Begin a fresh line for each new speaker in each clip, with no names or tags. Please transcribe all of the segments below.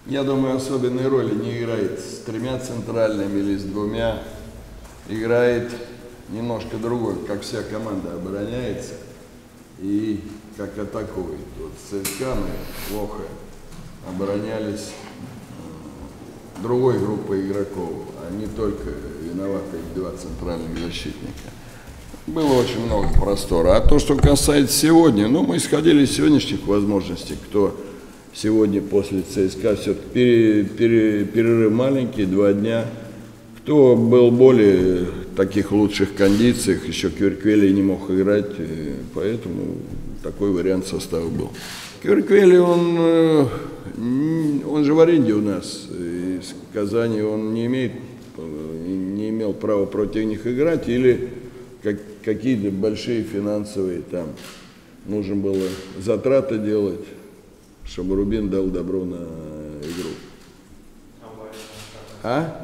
Я думаю, особенной роли не играет с тремя центральными или с двумя. Играет немножко другой, как вся команда обороняется и как атакует. Вот ЦСКА мы плохо оборонялись другой группой игроков, а не только виноваты два центральных защитника. Было очень много простора. А то, что касается сегодня, ну, мы исходили из сегодняшних возможностей, кто сегодня после ЦСКА все-таки перерыв маленький, 2 дня. Кто был более таких лучших кондициях, еще Кверквели не мог играть, поэтому такой вариант состава был. Кверквели, он же в аренде у нас из Казани, он не имел права против них играть, или какие-то большие финансовые там нужно было затраты делать, чтобы Рубин дал добро на игру. А?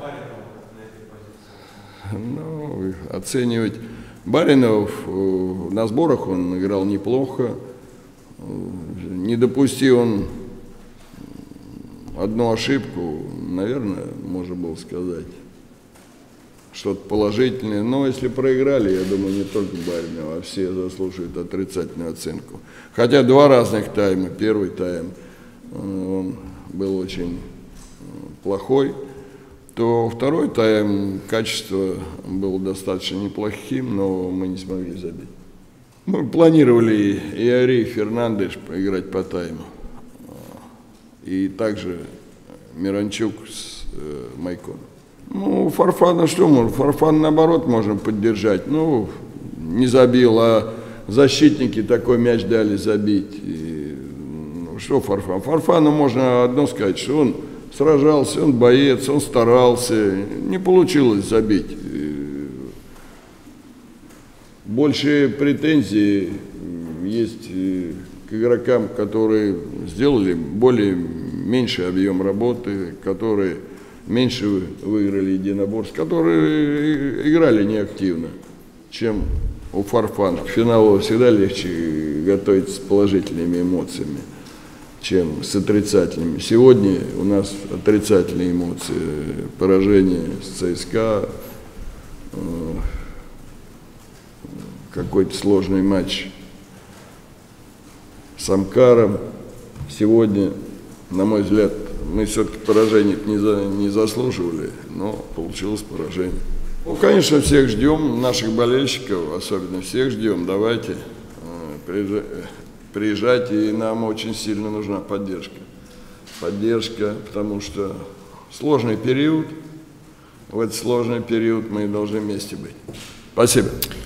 Ну, оценивать Баринов на сборах он играл неплохо. Не допусти он одну ошибку, наверное, можно было сказать что-то положительное. Но если проиграли, я думаю, не только Баринов, а все заслуживают отрицательную оценку. Хотя 2 разных тайма. Первый тайм он был очень плохой, то второй тайм качество было достаточно неплохим, но мы не смогли забить. Мы планировали и Ари, и Фернандеш поиграть по тайму. И также Миранчук с Майконом. Ну, Фарфана что можно? Фарфан, наоборот, можно поддержать. Ну, не забил, а защитники такой мяч дали забить. И, ну, что Фарфан? Фарфану можно одно сказать, что он сражался, он боец, он старался. Не получилось забить. Больше претензий есть к игрокам, которые сделали меньший объем работы, которые меньше выиграли единоборств, которые играли неактивно, чем у Фарфана. К финалу всегда легче готовиться с положительными эмоциями, чем с отрицательными. Сегодня у нас отрицательные эмоции. Поражение с ЦСКА, какой-то сложный матч с Амкаром. Сегодня, на мой взгляд, мы все-таки поражение не заслуживали, но получилось поражение. Ну, конечно, всех ждем, наших болельщиков, особенно всех ждем. Давайте приезжайте, и нам очень сильно нужна поддержка. Поддержка, потому что сложный период, в этот сложный период мы должны вместе быть. Спасибо.